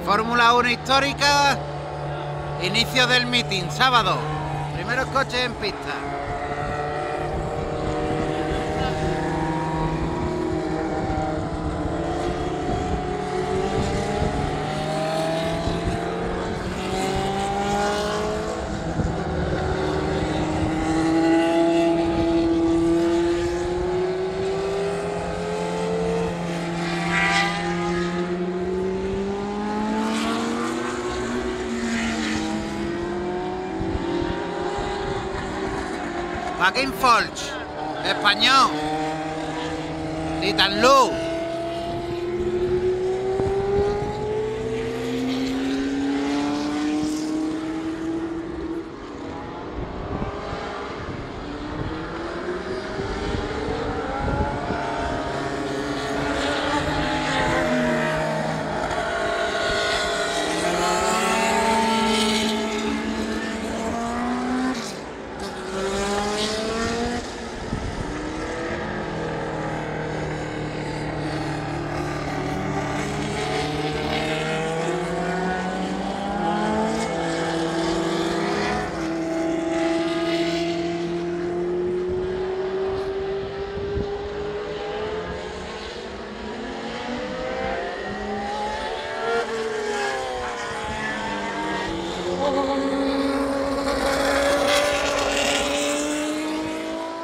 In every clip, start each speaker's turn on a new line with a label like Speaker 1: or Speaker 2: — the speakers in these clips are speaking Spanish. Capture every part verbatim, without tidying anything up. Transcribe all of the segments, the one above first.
Speaker 1: Fórmula uno histórica, inicio del meeting, sábado. Primeros coches en pista. Joaquín Folch, español. Titan Lu.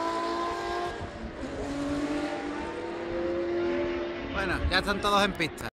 Speaker 1: Bueno, ya están todos en pista.